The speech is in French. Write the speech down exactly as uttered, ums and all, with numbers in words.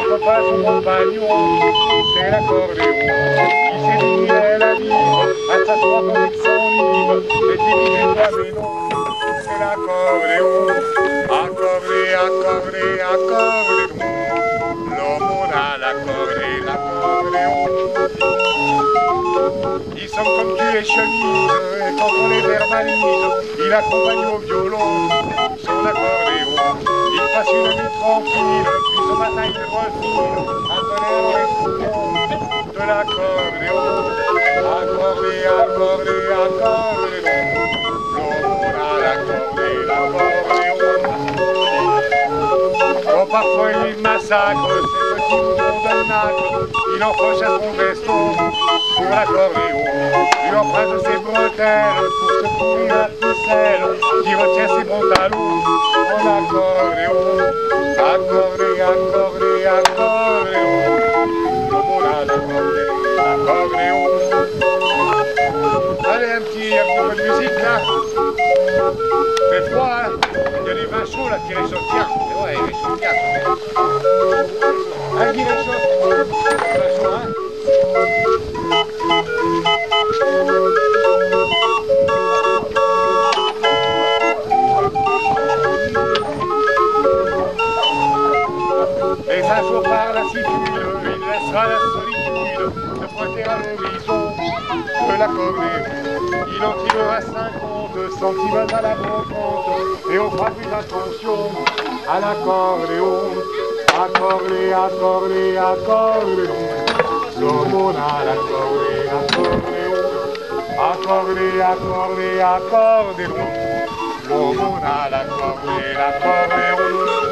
rencontre pas son compagnon, c'est l'accordéon qui séduit elle à vivre, à s'asseoir quand il s'enivre, c'est dirigé toi mais non, c'est l'accordéon, accordé, accordé, accordéon, l'homme on a l'accordé, l'accordéon. Il semble comme tu es chemise, et quand on les verbalise, il accompagne au violon son accordéon. Il passe une nuit tranquille, puis ce matin il refile, à tonnerre les poumons de l'accordéon. Accordé, accordé, accordéon, l'homme a l'accordé, l'accordéon. Quand parfois il massacre ces petits mouvements de nacre, il enfoche à son veston pour l'accordéon. Il emprunte ses bretelles pour se couvrir la ficelle qui retient ses pantalons en accordéon. Accordé, accordé, accordéon, l'homme a l'accordé, l'accordéon. Allez, un petit, un petit peu de musique là. Fait froid, hein. Il y a du vin chaud là qui réchauffe bien. Et ouais, il réchauffe bien. Hein, qui réchauffe? Vin chaud, hein. Et un jour par lassitude, il laissera la solitude se pointer à l'horizon de l'accordéon. Il en tirera cinquante centimètres à la brocante et on fera plus attention à l'accordéon. Accordé, accordé, accordéon, l'homme on a l'accordé, l'accordéon. Accordé, accordé, accordéon, l'homme on a l'accordé, l'accordéon.